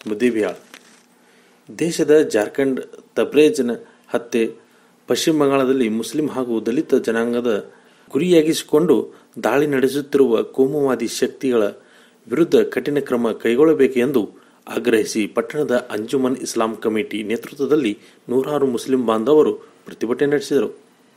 ಮುದೇಬಿಯಾಳ್. ದೇಶದ ಜಾರ್ಖಂಡ್ ತಬ್ರೇಜ್ನ ಹತ್ಯೆ ಪಶ್ಚಿಮ ಬಂಗಾಳದಲ್ಲಿ ಮುಸ್ಲಿಂ ಹಾಗೂ ದಲಿತ ಜನಾಂಗದ ಗುರಿಯಾಗಿಸಿಕೊಂಡು ದಾಳಿ ನಡೆಸುತ್ತಿರುವ ಕೋಮುವಾದಿ ಶಕ್ತಿಗಳ ವಿರುದ್ಧ ಕಠಿಣ ಕ್ರಮ ಕೈಗೊಳ್ಳಬೇಕು ಎಂದು ಆಗ್ರಹಿಸಿ ಪಟ್ಟಣದ ಅಂಜುಮನ್ ಇಸ್ಲಾಂ ಕಮಿಟಿ ನೇತೃತ್ವದಲ್ಲಿ ನೂರಾರು ಮುಸ್ಲಿಂ ಬಾಂಧವರು ಪ್ರತಿಭಟನೆ ನಡೆಸಿದರು.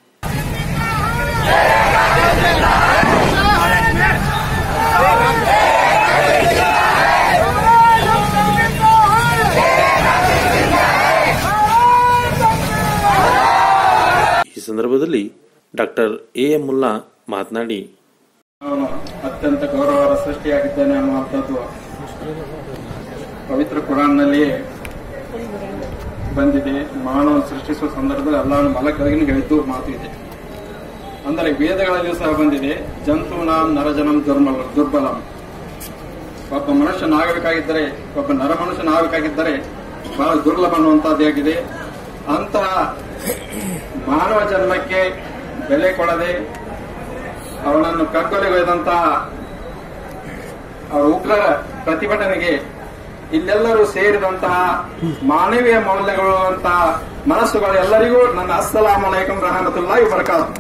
ಈ ಸಂದರ್ಭದಲ್ಲಿ ಡಾಕ್ಟರ್ ಎ.ಎಂ. ಮುಲ್ಲಾ ಮಾತನಾಡಿ, ಅತ್ಯಂತ ಗೌರವದ ಸೃಷ್ಟಿಯಾಗಿದ್ದಾನೆ ಅನ್ನುವಂಥದ್ದು ಪವಿತ್ರ ಕುರಾನ್ನಲ್ಲಿ ಬಂದಿದೆ. ಮಾನವನ ಸೃಷ್ಟಿಸುವ ಸಂದರ್ಭದಲ್ಲಿ ಅಲ್ಲಾಹನು ಮಲಕರಿಗೂ ಹೇಳಿದ್ದು ಮಾತು ಇದೆ. ಅಂದರೆ ವೇದಗಳಲ್ಲಿಯೂ ಸಹ ಬಂದಿದೆ, ಜಂತುನಾಂ ನರಜನಂ ದುರ್ಬಲಂ. ಒಬ್ಬ ಮನುಷ್ಯನಾಗಬೇಕಾಗಿದ್ದರೆ, ಒಬ್ಬ ನರ ಮನುಷ್ಯನಾಗಬೇಕಾಗಿದ್ದರೆ ಬಹಳ ದುರ್ಲಭ ಅನ್ನುವಂಥದ್ದಾಗಿದೆ. ಅಂತಹ ಮಾನವ ಜನ್ಮಕ್ಕೆ ಬೆಲೆ ಕೊಡದೆ ಅವನನ್ನು ಕಗ್ಗೊಲೆಗೊಯ್ದಂತಹ ಅವರ ಉಗ್ರರ ಪ್ರತಿಭಟನೆಗೆ ಇಲ್ಲೆಲ್ಲರೂ ಸೇರಿದಂತಹ ಮಾನವೀಯ ಮೌಲ್ಯಗಳುವಂತಹ ಮನಸ್ಸುಗಳು ಎಲ್ಲರಿಗೂ ನನ್ನ ಅಸ್ಸಲಾಮು ಅಲೈಕುಂ ರಹಮತುಲ್ಲಾಹಿ ವಬರಕಾತು.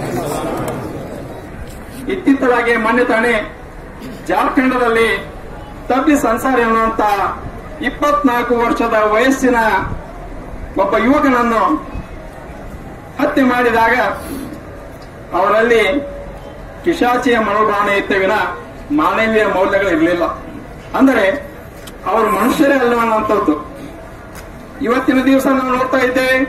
ಇತ್ತಿತ್ತಲಾಗಿ ಮೊನ್ನೆ ತಾನೇ ಜಾರ್ಖಂಡದಲ್ಲಿ ತಬ್ಲಿಸ್ ಅನ್ಸಾರಿ ಅನ್ನುವಂತಹ 24 ವರ್ಷದ ವಯಸ್ಸಿನ ಒಬ್ಬ ಯುವಕನನ್ನು ಹತ್ಯೆ ಮಾಡಿದಾಗ ಅವರಲ್ಲಿ ಪಿಶಾಚಿಯ ಮನೋಭಾವನೆ ಇತ್ತ ವಿನ ಮಾನವೀಯ ಮೌಲ್ಯಗಳು ಇರಲಿಲ್ಲ. ಅಂದರೆ ಅವರು ಮನುಷ್ಯರೇ ಅಲ್ಲ ಅನ್ನುವಂಥದ್ದು. ಇವತ್ತಿನ ದಿವಸ ನಾವು ನೋಡ್ತಾ ಇದ್ದೇವೆ,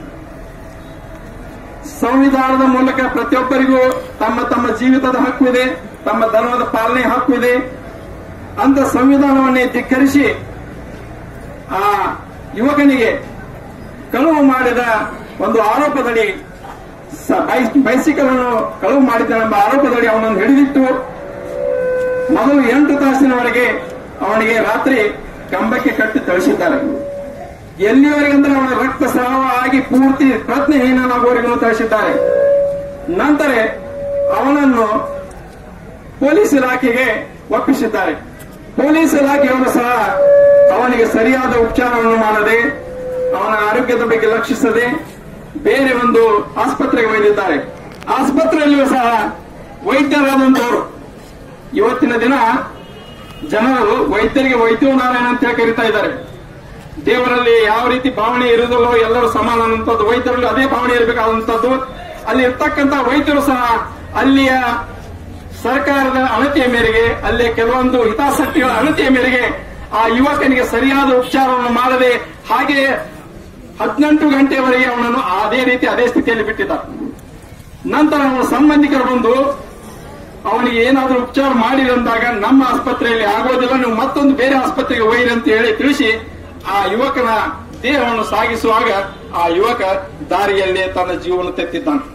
ಸಂವಿಧಾನದ ಮೂಲಕ ಪ್ರತಿಯೊಬ್ಬರಿಗೂ ತಮ್ಮ ತಮ್ಮ ಜೀವಿತದ ಹಕ್ಕು ಇದೆ, ತಮ್ಮ ಧರ್ಮದ ಪಾಲನೆ ಹಕ್ಕು ಇದೆ. ಅಂತ ಸಂವಿಧಾನವನ್ನೇ ಧಿಕ್ಕರಿಸಿ ಆ ಯುವಕನಿಗೆ ಕಳುವು ಮಾಡಿದ ಒಂದು ಆರೋಪದಡಿ, ಬೈಸಿಕಲ್ ಅನ್ನು ಕಳುವು ಮಾಡಿದ್ದನೆಂಬ ಆರೋಪದಡಿ ಅವನನ್ನು ಹಿಡಿದಿಟ್ಟು ಮೊದಲು 8 ತಾಸಿನವರೆಗೆ ಅವನಿಗೆ ರಾತ್ರಿ ಕಂಬಕ್ಕೆ ಕಟ್ಟಿ ತಳಿಸಿದ್ದಾರೆ. ಎಲ್ಲಿವರೆಗಂದ್ರೆ ಅವನ ರಕ್ತಸ್ರಾವ ಆಗಿ ಪೂರ್ತಿ ಪ್ರಜ್ಞೆಹೀನನಾಗುವವರೆಗೂ ತಳಿಸಿದ್ದಾರೆ. ನಂತರ ಅವನನ್ನು ಪೊಲೀಸ್ ಇಲಾಖೆಗೆ ಒಪ್ಪಿಸಿದ್ದಾರೆ. ಪೊಲೀಸ್ ಇಲಾಖೆಯವರು ಸಹ ಅವನಿಗೆ ಸರಿಯಾದ ಉಪಚಾರವನ್ನು ಮಾಡದೆ, ಅವನ ಆರೋಗ್ಯದ ಬಗ್ಗೆ ಲಕ್ಷಿಸದೆ ಬೇರೆ ಒಂದು ಆಸ್ಪತ್ರೆಗೆ ಒಯ್ದಿದ್ದಾರೆ. ಆಸ್ಪತ್ರೆಯಲ್ಲಿಯೂ ಸಹ ವೈದ್ಯರಾದಂತವರು ಇವತ್ತಿನ ದಿನ ಜನರು ವೈದ್ಯರಿಗೆ ವೈದ್ಯನಾರಾಯಣ ಅಂತ ಕರೀತಾ ಇದ್ದಾರೆ. ದೇವರಲ್ಲಿ ಯಾವ ರೀತಿ ಭಾವನೆ ಇರುವುದಿಲ್ಲೋ ಎಲ್ಲರೂ ಸಮಾನ ಅನ್ನುವಂಥದ್ದು, ವೈದ್ಯರಲ್ಲಿ ಅದೇ ಭಾವನೆ ಇರಬೇಕಾದಂಥದ್ದು. ಅಲ್ಲಿ ಇರ್ತಕ್ಕಂಥ ವೈದ್ಯರು ಸಹ ಅಲ್ಲಿಯ ಸರ್ಕಾರದ ಅಳತೆಯ ಮೇರೆಗೆ, ಅಲ್ಲಿಯ ಕೆಲವೊಂದು ಹಿತಾಸಕ್ತಿಗಳ ಅಳತೆಯ ಮೇರೆಗೆ ಆ ಯುವಕನಿಗೆ ಸರಿಯಾದ ಉಪಚಾರವನ್ನು ಮಾಡದೆ ಹಾಗೆ 18 ಗಂಟೆಯವರೆಗೆ ಅವನನ್ನು ಅದೇ ಸ್ಥಿತಿಯಲ್ಲಿ ಬಿಟ್ಟಿದ್ದಾರೆ. ನಂತರ ಅವನ ಸಂಬಂಧಿಕರು ಬಂದು ಅವನಿಗೆ ಏನಾದರೂ ಉಪಚಾರ ಮಾಡಿದಂದಾಗ ನಮ್ಮ ಆಸ್ಪತ್ರೆಯಲ್ಲಿ ಆಗೋದಿಲ್ಲ, ನೀವು ಮತ್ತೊಂದು ಬೇರೆ ಆಸ್ಪತ್ರೆಗೆ ಒಯ್ಯಿರಿ ಅಂತ ಹೇಳಿ ತಿಳಿಸಿ ಆ ಯುವಕನ ದೇಹವನ್ನು ಸಾಗಿಸುವಾಗ ಆ ಯುವಕ ದಾರಿಯಲ್ಲೇ ತನ್ನ ಜೀವವನ್ನು ತೆತ್ತಿದ್ದಾನೆ.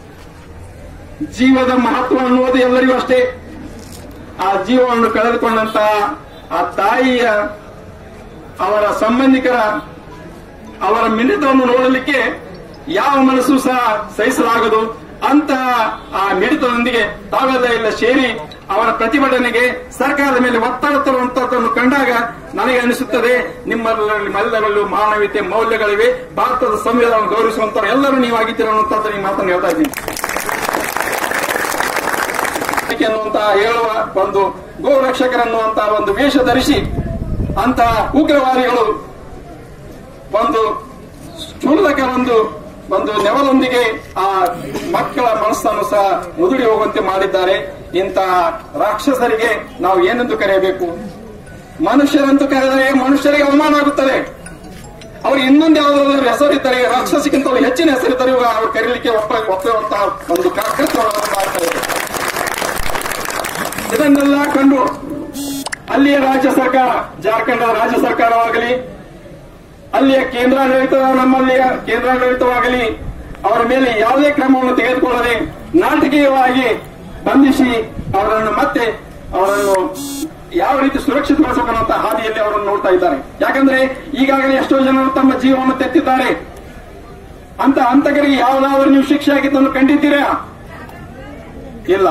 ಜೀವದ ಮಹತ್ವ ಅನ್ನುವುದು ಎಲ್ಲರಿಗೂ ಅಷ್ಟೇ. ಆ ಜೀವವನ್ನು ಕಳೆದುಕೊಂಡಂತ ಆ ತಾಯಿಯ ಅವರ ಸಂಬಂಧಿಕರ ಅವರ ಮಿಡಿತವನ್ನು ನೋಡಲಿಕ್ಕೆ ಯಾವ ಮನಸ್ಸು ಸಹ ಸಹಿಸಲಾಗದು. ಅಂತ ಆ ಮಿಡಿತದೊಂದಿಗೆ ತಾವೆಲ್ಲ ಇಲ್ಲ ಸೇರಿ ಅವರ ಪ್ರತಿಭಟನೆಗೆ ಸರ್ಕಾರದ ಮೇಲೆ ಒತ್ತಡ ತರುವಂತದ್ದನ್ನು ಕಂಡಾಗ ನನಗೆ ಅನಿಸುತ್ತದೆ, ನಿಮ್ಮೆಲ್ಲರಲ್ಲೂ ಮಾನವೀಯತೆ ಮೌಲ್ಯಗಳಿವೆ, ಭಾರತದ ಸಂವಿಧಾನ ಗೌರವಿಸುವಂತ ಎಲ್ಲರೂ ನೀವಾಗಿದ್ದೀರ ಅನ್ನುವಂಥದ್ದು ಈ ಮಾತನ್ನು ಹೇಳ್ತಾ ಇದ್ದೀನಿ. ಅನ್ನುವಂತಹ ಹೇಳುವ ಒಂದು ಗೋರಕ್ಷಕರನ್ನುವಂತಹ ಒಂದು ವೇಷ ಧರಿಸಿ ಅಂತಹ ಉಗ್ರವಾದಿಗಳು ಒಂದು ಕ್ಷುಲ್ಲಕ ಒಂದು ನೆವಲೊಂದಿಗೆ ಆ ಮಕ್ಕಳ ಮನಸ್ಸನ್ನು ಸಹ ಮುದುಡಿ ಹೋಗುವಂತೆ ಮಾಡಿದ್ದಾರೆ. ಇಂತಹ ರಾಕ್ಷಸರಿಗೆ ನಾವು ಏನೆಂದು ಕರೆಯಬೇಕು? ಮನುಷ್ಯರಂತೂ ಕರೆದರೆ ಮನುಷ್ಯರಿಗೆ ಅವಮಾನ ಆಗುತ್ತದೆ. ಅವರು ಇನ್ನೊಂದು ಯಾವುದಾದ್ರೂ ಹೆಸರಿದ್ದರೆ, ರಾಕ್ಷಸಿಗಿಂತ ಹೆಚ್ಚಿನ ಹೆಸರಿದ್ದರೆ ಅವರು ಕರೀಲಿಕ್ಕೆ ಒಪ್ಪುವಂತಹ ಒಂದು ಕರ್ತವ್ಯವನ್ನು ಮಾಡ್ತಾರೆ. ಇದನ್ನೆಲ್ಲ ಕಂಡು ಅಲ್ಲಿಯ ರಾಜ್ಯ ಸರ್ಕಾರ, ಜಾರ್ಖಂಡದ ರಾಜ್ಯ ಸರ್ಕಾರವಾಗಲಿ, ಅಲ್ಲಿಯ ನಮ್ಮಲ್ಲಿಯ ಕೇಂದ್ರಾಡಳಿತವಾಗಲಿ ಅವರ ಮೇಲೆ ಯಾವುದೇ ಕ್ರಮವನ್ನು ತೆಗೆದುಕೊಳ್ಳದೆ ನಾಟಕೀಯವಾಗಿ ಬಂಧಿಸಿ ಅವರನ್ನು ಯಾವ ರೀತಿ ಸುರಕ್ಷಿತಗೊಳಿಸಬೇಕನ್ನುವಂತ ಹಾದಿಯಲ್ಲಿ ಅವರನ್ನು ನೋಡ್ತಾ ಇದ್ದಾರೆ. ಯಾಕಂದ್ರೆ ಈಗಾಗಲೇ ಎಷ್ಟೋ ಜನರು ತಮ್ಮ ಜೀವವನ್ನು ತೆತ್ತಿದ್ದಾರೆ. ಅಂತ ಹಂತಕರಿಗೆ ಯಾವುದಾದ್ರೂ ನೀವು ಶಿಕ್ಷೆ ಆಗಿದ್ದನ್ನು ಕಂಡಿದ್ದೀರಾ? ಇಲ್ಲ.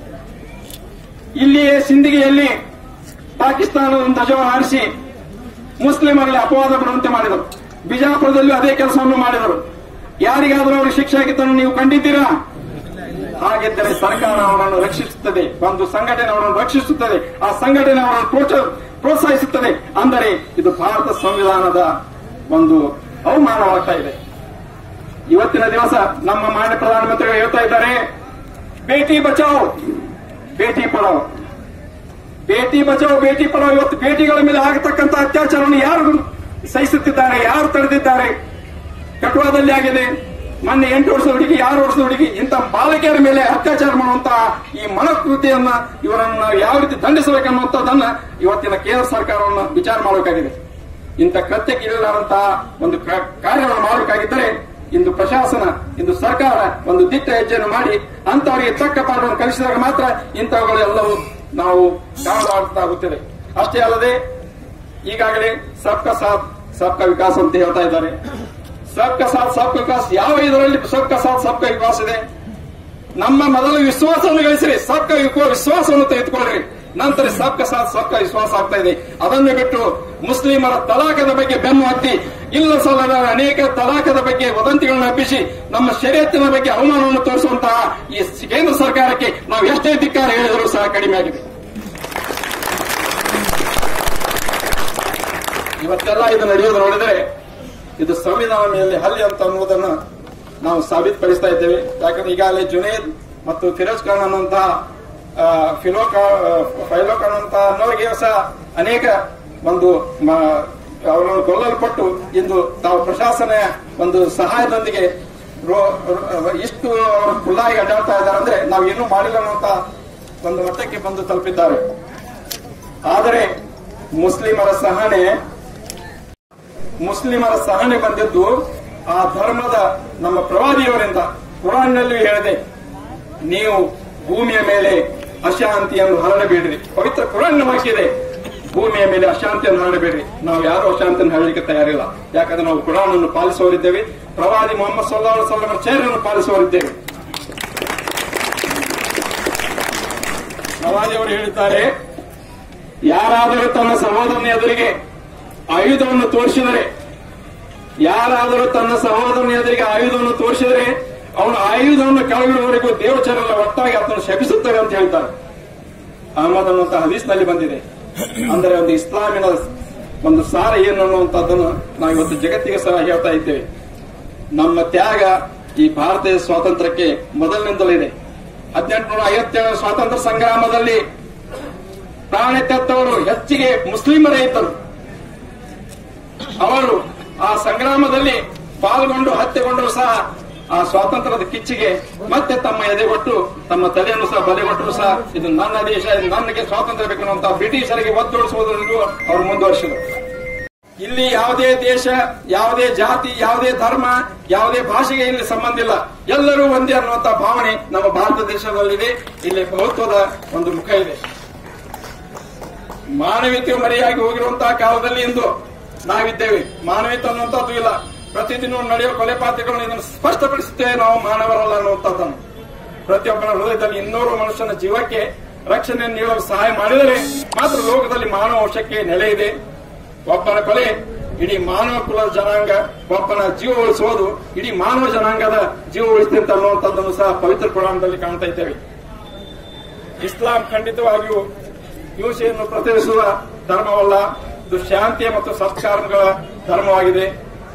ಇಲ್ಲಿಯೇ ಸಿಂದಗಿಯಲ್ಲಿ ಪಾಕಿಸ್ತಾನದ ಧ್ವಜವನ್ನು ಹಾರಿಸಿ ಮುಸ್ಲಿಮರಲ್ಲಿ ಅಪವಾದ ಬರುವಂತೆ ಮಾಡಿದರು. ಬಿಜಾಪುರದಲ್ಲಿ ಅದೇ ಕೆಲಸವನ್ನು ಮಾಡಿದರು. ಯಾರಿಗಾದರೂ ಅವರು ಶಿಕ್ಷೆ ಆಗಿದ್ದನ್ನು ನೀವು ಕಂಡಿದ್ದೀರಾ? ಹಾಗಿದ್ದರೆ ಸರ್ಕಾರ ಅವರನ್ನು ರಕ್ಷಿಸುತ್ತದೆ, ಒಂದು ಸಂಘಟನೆ ಅವರನ್ನು ರಕ್ಷಿಸುತ್ತದೆ, ಆ ಸಂಘಟನೆ ಅವರನ್ನು ಪ್ರೋತ್ಸಾಹಿಸುತ್ತದೆ. ಅಂದರೆ ಇದು ಭಾರತ ಸಂವಿಧಾನದ ಒಂದು ಅವಮಾನವಾಗ್ತಾ ಇದೆ. ಇವತ್ತಿನ ದಿವಸ ನಮ್ಮ ಮಾನ್ಯ ಪ್ರಧಾನಮಂತ್ರಿಗಳು ಹೇಳ್ತಾ ಇದ್ದಾರೆ, ಬೇಟಿ ಬಚಾವ್ ಬೇಟಿ ಪಡಾವ್, ಬೇಟಿ ಬಚಾವ್ ಬೇಟಿ ಪಡಾವ್. ಇವತ್ತು ಬೇಟಿಗಳ ಮೇಲೆ ಆಗತಕ್ಕಂಥ ಅತ್ಯಾಚಾರವನ್ನು ಯಾರು ಸಹಿಸುತ್ತಿದ್ದಾರೆ, ಯಾರು ತಡೆದಿದ್ದಾರೆ? ಕಟುವಾದಲ್ಲಿ ಆಗಿದೆ, ಮೊನ್ನೆ 8 ವರ್ಷದ ಹುಡುಗಿ, 6 ವರ್ಷದ ಹುಡುಗಿ, ಇಂಥ ಬಾಲಕಿಯರ ಮೇಲೆ ಅತ್ಯಾಚಾರ ಮಾಡುವಂತಹ ಈ ಮನೋಕೃತಿಯನ್ನ ಇವರನ್ನು ಯಾವ ರೀತಿ ದಂಡಿಸಬೇಕನ್ನುವಂಥದ್ದನ್ನ ಇವತ್ತಿನ ಕೇಂದ್ರ ಸರ್ಕಾರವನ್ನು ವಿಚಾರ ಮಾಡಬೇಕಾಗಿದೆ. ಇಂಥ ಕೃತ್ಯಕ್ಕೆ ಇರಲಾರಂತಹ ಒಂದು ಕಾರ್ಯವನ್ನು ಮಾಡಬೇಕಾಗಿದ್ದರೆ ಇಂದು ಪ್ರಶಾಸನ, ಇಂದು ಸರ್ಕಾರ ಒಂದು ದಿಟ್ಟ ಹೆಜ್ಜೆಯನ್ನು ಮಾಡಿ ಅಂತವರಿಗೆ ತಕ್ಕ ಪಾಠವನ್ನು ಕಲಿಸಿದಾಗ ಮಾತ್ರ ಇಂಥವುಗಳೆಲ್ಲವೂ ನಾವು ಕಾಣಲಾಗುತ್ತದೆ. ಅಷ್ಟೇ ಅಲ್ಲದೆ ಈಗಾಗಲೇ ಸಬ್ಕಾ ಸಾಥ್ ಸಬ್ಕಾ ವಿಕಾಸ್ ಅಂತ ಹೇಳ್ತಾ ಇದ್ದಾರೆ. ಸಬ್ಕಾ ಸಾಥ್ ಸಬ್ಕಾ ವಿಕಾಸ್, ಯಾವ ಇದರಲ್ಲಿ ಸಬ್ಕಾ ಸಾಥ್ ಸಬ್ಕಾ ವಿಕಾಸ್ ಇದೆ? ನಮ್ಮ ಮೊದಲು ವಿಶ್ವಾಸವನ್ನು ಗಳಿಸಿರಿ, ಸಬ್ಕಾ ವಿಶ್ವಾಸವನ್ನು ತೆಗೆದುಕೊಳ್ಳ್ರಿ, ನಂತರ ಸಬ್ಕಾ ಸಾಥ್ ಸಬ್ಕಾ ವಿಶ್ವಾಸ ಆಗ್ತಾ ಇದೆ. ಅದನ್ನು ಬಿಟ್ಟು ಮುಸ್ಲಿಮರ ತಲಾಖದ ಬಗ್ಗೆ ಬೆನ್ನು ಹತ್ತಿ ಇಲ್ಲ ಸಲ್ಲದ ಅನೇಕ ತಲಾಖದ ಬಗ್ಗೆ ವದಂತಿಗಳನ್ನು ಹಬ್ಬಿಸಿ ನಮ್ಮ ಶರೀಯತ್ತಿನ ಬಗ್ಗೆ ಅವಮಾನವನ್ನು ತೋರಿಸುವಂತಹ ಈ ಕೇಂದ್ರ ಸರ್ಕಾರಕ್ಕೆ ನಾವು ಎಷ್ಟೇ ಧಿಕ್ಕಾರ ಹೇಳಿದರೂ ಸಹ ಕಡಿಮೆ ಆಗಿದೆ. ಇವತ್ತೆಲ್ಲ ಇದು ನಡೆಯೋದು ನೋಡಿದರೆ ಇದು ಸಂವಿಧಾನ ಮೇಲೆ ಹಲ್ಲೆ ಅಂತ ಅನ್ನುವುದನ್ನು ನಾವು ಸಾಬೀತುಪಡಿಸ್ತಾ ಇದ್ದೇವೆ. ಯಾಕಂದ್ರೆ ಈಗಾಗಲೇ ಜುನೇದ್ ಮತ್ತು ಫಿರೋಜ್ ಖಾನ್ ಅನ್ನುವಂತಹ ಫೈಲೋ ಖಾನ್ ಅಂತ ಅನ್ನೋರಿಗೆ ಸಹ ಅನೇಕ ಒಂದು ಅವರನ್ನು ಕೊಲ್ಲಲ್ಪಟ್ಟು ಇಂದು ತಾವು ಪ್ರಶಾಸನ ಒಂದು ಸಹಾಯದೊಂದಿಗೆ ಇಷ್ಟು ಖುಲ್ಲಾಗಿ ಅಡ್ಡಾಡ್ತಾ ಇದ್ದಾರೆ. ಅಂದ್ರೆ ನಾವು ಏನೂ ಮಾಡಿಲ್ಲ ಅನ್ನುವಂತ ಒಂದು ಮಟ್ಟಕ್ಕೆ ಬಂದು ತಲುಪಿದ್ದಾರೆ. ಆದರೆ ಮುಸ್ಲಿಮರ ಸಹನೆ ಬಂದಿದ್ದು ಆ ಧರ್ಮದ ನಮ್ಮ ಪ್ರವಾದಿಯವರಿಂದ. ಕುರಾನ್ನಲ್ಲಿ ಹೇಳಿದೆ, ನೀವು ಭೂಮಿಯ ಮೇಲೆ ಅಶಾಂತಿಯನ್ನು ಹರಡಬೇಡ್ರಿ. ಪವಿತ್ರ ಕುರಾನ್ ವಾಕ್ಯದೆ, ಭೂಮಿಯ ಮೇಲೆ ಅಶಾಂತಿಯನ್ನು ಹರಡಬೇಡ್ರಿ. ನಾವು ಯಾರು ಅಶಾಂತಿಯನ್ನು ಹರಡಲಿಕ್ಕೆ ತಯಾರಿಲ್ಲ. ಯಾಕಂದ್ರೆ ನಾವು ಕುರಾನ್ ಅನ್ನು ಪಾಲಿಸುವವರಿದ್ದೇವೆ, ಪ್ರವಾದಿ ಮೊಹಮ್ಮದ್ ಸಲ್ಲಲ್ಲಾಹು ಅಲೈಹಿ ವಸಲ್ಲಂ ಚರ್ಯವನ್ನು ಪಾಲಿಸುವವರಿದ್ದೇವೆ. ಪ್ರವಾದಿಯವರು ಹೇಳಿದ್ದಾರೆ, ಯಾರಾದರೂ ತನ್ನ ಸಹೋದರನ ಎದುರಿಗೆ ಆಯುಧವನ್ನು ತೋರಿಸಿದರೆ, ಅವನ ಆಯುಧವನ್ನು ಕೆಳಗಿಡುವವರೆಗೂ ದೇವಚರಲ್ಲ ಒಟ್ಟಾಗಿ ಅದನ್ನು ಶಪಿಸುತ್ತವೆ ಅಂತ ಹೇಳ್ತಾರೆ. ಅಹಮದ್ ಅನ್ನುವಂತಹ ಹದೀಸ್ನಲ್ಲಿ ಬಂದಿದೆ. ಅಂದರೆ ಒಂದು ಇಸ್ಲಾಮಿನ ಒಂದು ಸಾರ ಏನು ಅನ್ನುವಂಥದ್ದನ್ನು ನಾವು ಇವತ್ತು ಜಗತ್ತಿಗೆ ಸಹ ಹೇಳ್ತಾ ಇದ್ದೇವೆ. ನಮ್ಮ ತ್ಯಾಗ ಈ ಭಾರತೀಯ ಸ್ವಾತಂತ್ರ್ಯಕ್ಕೆ ಮೊದಲಿನಿಂದಲೂ ಇದೆ. 1857 ಸ್ವಾತಂತ್ರ್ಯ ಸಂಗ್ರಾಮದಲ್ಲಿ ಪ್ರಾಣ ತೆತ್ತವರು ಹೆಚ್ಚಿಗೆ ಮುಸ್ಲಿಮರೇ ಇದ್ದರು. ಅವರು ಆ ಸಂಗ್ರಾಮದಲ್ಲಿ ಪಾಲ್ಗೊಂಡು ಹತ್ಯೆಗೊಂಡರು ಸಹ ಆ ಸ್ವಾತಂತ್ರ್ಯದ ಕಿಚ್ಚಿಗೆ ಮತ್ತೆ ತಮ್ಮ ಎದೆಗೊಟ್ಟು ತಮ್ಮ ತಲೆಯನ್ನು ಸಹ ಬಲೆಗೊಟ್ಟರು ಸಹ ಇದು ನನ್ನ ದೇಶ, ನನಗೆ ಸ್ವಾತಂತ್ರ್ಯ ಬೇಕು ಅನ್ನುವಂತಹ ಬ್ರಿಟಿಷರಿಗೆ ಒತ್ತುವರಿಸುವುದನ್ನು ಅವರು ಮುಂದುವರಿಸಿದರು. ಇಲ್ಲಿ ಯಾವುದೇ ದೇಶ, ಯಾವುದೇ ಜಾತಿ, ಯಾವುದೇ ಧರ್ಮ, ಯಾವುದೇ ಭಾಷೆಗೆ ಇಲ್ಲಿ ಸಂಬಂಧ ಇಲ್ಲ, ಎಲ್ಲರೂ ಒಂದೇ ಅನ್ನುವಂತಹ ಭಾವನೆ ನಮ್ಮ ಭಾರತ ದೇಶದಲ್ಲಿದೆ. ಇಲ್ಲಿ ಬಹುತ್ವದ ಒಂದು ಮುಖ ಇದೆ. ಮಾನವೀಯತೆ ಮರೆಯಾಗಿ ಹೋಗಿರುವಂತಹ ಕಾಲದಲ್ಲಿ ಇಂದು ನಾವಿದ್ದೇವೆ. ಮಾನವೀಯತೆ ಅನ್ನುವಂಥದ್ದು ಇಲ್ಲ. ಪ್ರತಿದಿನ ನಡೆಯುವ ಕೊಲೆ ಪಾತ್ರಗಳನ್ನು ಇದನ್ನು ಸ್ಪಷ್ಟಪಡಿಸುತ್ತೇವೆ, ನಾವು ಮಾನವರಲ್ಲ ಅನ್ನುವಂಥದ್ದನ್ನು. ಪ್ರತಿಯೊಬ್ಬನ ಹೃದಯದಲ್ಲಿ 200 ಮನುಷ್ಯನ ಜೀವಕ್ಕೆ ರಕ್ಷಣೆಯನ್ನು ನೀಡಲು ಸಹಾಯ ಮಾಡಿದರೆ ಮಾತ್ರ ಲೋಕದಲ್ಲಿ ಮಾನವ ವಂಶಕ್ಕೆ ನೆಲೆ ಇದೆ. ಒಬ್ಬನ ಕೊಲೆ ಇಡೀ ಮಾನವ ಕುಲದ ಜನಾಂಗ, ಒಬ್ಬನ ಜೀವ ಉಳಿಸುವುದು ಇಡೀ ಮಾನವ ಜನಾಂಗದ ಜೀವ ಉಳಿಸುತ್ತೆ ಅನ್ನುವಂಥದ್ದನ್ನು ಸಹ ಪವಿತ್ರ ಪುರಾಣದಲ್ಲಿ ಕಾಣ್ತಾ ಇದ್ದೇವೆ. ಇಸ್ಲಾಂ ಖಂಡಿತವಾಗಿಯೂ ಹಿಂಸೆಯನ್ನು ಪ್ರತಿನಿಧಿಸುವ ಧರ್ಮವಲ್ಲ, ಇದು ಶಾಂತಿಯ ಮತ್ತು ಸತ್ಕಾರ್ಯಗಳ ಧರ್ಮವಾಗಿದೆ.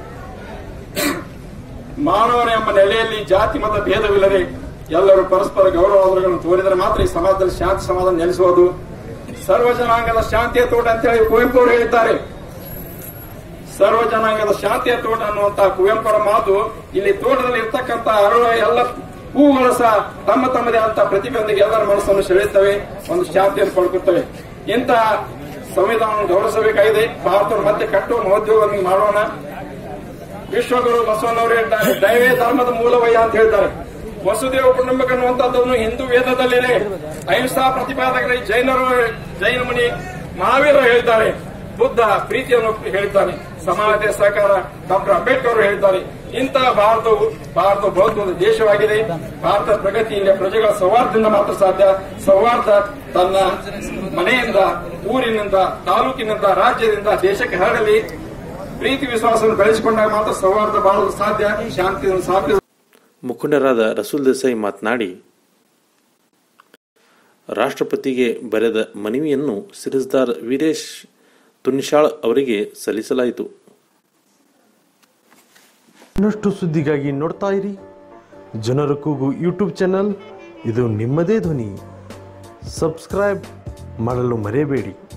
ಮಾನವನ ಎಂಬ ನೆಲೆಯಲ್ಲಿ ಜಾತಿ ಮತ ಭೇದವಿಲ್ಲದೆ ಎಲ್ಲರೂ ಪರಸ್ಪರ ಗೌರವಾದರಗಳನ್ನು ತೋರಿದರೆ ಮಾತ್ರ ಈ ಸಮಾಜದಲ್ಲಿ ಶಾಂತಿ ಸಮಾಧಾನ ನೆಲೆಸುವುದು. ಸರ್ವ ಜನಾಂಗದ ಶಾಂತಿಯ ತೋಟ ಅಂತ ಹೇಳಿ ಕುವೆಂಪು ಅವರು ಹೇಳಿದ್ದಾರೆ. ಸರ್ವ ಜನಾಂಗದ ಶಾಂತಿಯ ತೋಟ ಅನ್ನುವಂತಹ ಕುವೆಂಪುರ ಮಾತು ಇಲ್ಲಿ ತೋಟದಲ್ಲಿ ಇರ್ತಕ್ಕಂತಹ ಎಲ್ಲ ಹೂಗಳು ಸಹ ತಮ್ಮ ತಮ್ಮದೇ ಅಂತ ಪ್ರತಿಭೆಯೊಂದಿಗೆ ಎಲ್ಲರ ಮನಸ್ಸನ್ನು ಸೆಳೆಯುತ್ತವೆ, ಒಂದು ಶಾಂತಿಯನ್ನು ಪಡ್ಕುತ್ತವೆ. ಇಂತಹ ಸಂವಿಧಾನವನ್ನು ಗೌರವಿಸಬೇಕಾಗಿದೆ. ಭಾರತವನ್ನು ಮತ್ತೆ ಕಟ್ಟುವ ಮಹೋದ್ಯೋಗವನ್ನು ಮಾಡೋಣ. ವಿಶ್ವಗುರು ಬಸವಣ್ಣವರು ಹೇಳ್ತಾರೆ, ದೈವೇ ಧರ್ಮದ ಮೂಲವಯ್ಯ ಅಂತ ಹೇಳ್ತಾರೆ. ವಸುದೇವ ಕುಟುಂಬಕ ಅನ್ನುವಂಥದ್ದನ್ನು ಹಿಂದೂ ವೇದದಲ್ಲಿದೆ. ಅಹಿಂಸಾ ಪ್ರತಿಪಾದಕರಲ್ಲಿ ಜೈನ ಮುನಿ ಮಹಾವೀರರು ಹೇಳಿದ್ದಾರೆ. ಬುದ್ಧ ಪ್ರೀತಿಯನ್ನು ಹೇಳಿದ್ದಾನೆ. ಸಮಾನತೆ ಸಹಕಾರ ಡಾಕ್ಟರ್ ಅಂಬೇಡ್ಕರ್ ಅವರು ಹೇಳಿದ್ದಾರೆ. ಇಂತಹ ಭಾರತ ಬೌದ್ಧದ ದೇಶವಾಗಿದೆ. ಭಾರತದ ಪ್ರಗತಿಯಿಂದ ಪ್ರಜೆಗಳ ಸೌಹಾರ್ದದಿಂದ ಮಾತ್ರ ಸಾಧ್ಯ. ಸೌಹಾರ್ದ ತನ್ನ ಮನೆಯಿಂದ ಊರಿನಿಂದ, ತಾಲೂಕಿನಿಂದ, ರಾಜ್ಯದಿಂದ ದೇಶಕ್ಕೆ ಹರಡಲಿ. ಪ್ರೀತಿ ವಿಶ್ವಾಸವನ್ನು ಬೆಳೆಸಿಕೊಂಡಾಗ ಮಾತ್ರ ಸೌಹಾರ್ದ ಬಾಳಲು ಸಾಧ್ಯ, ಶಾಂತಿಯನ್ನು ಸ್ಥಾಪಿಸ. ಮುಖಂಡರಾದ ರಸೂಲ್ ದೇಸಾಯಿ ಮಾತನಾಡಿ, ರಾಷ್ಟ್ರಪತಿಗೆ ಬರೆದ ಮನವಿಯನ್ನು ಸಿರಸ್ದಾರ್ ವೀರೇಶ್ ತುನ್ಶಾಳ್ ಅವರಿಗೆ ಸಲ್ಲಿಸಲಾಯಿತು. ಇನ್ನಷ್ಟು ಸುದ್ದಿಗಾಗಿ ನೋಡ್ತಾ ಇರಿ ಜನರ ಕೂಗು ಯೂಟ್ಯೂಬ್ ಚಾನಲ್. ಇದು ನಿಮ್ಮದೇ ಧ್ವನಿ. ಸಬ್ಸ್ಕ್ರೈಬ್ ಮಾಡಲು ಮರೆಯಬೇಡಿ.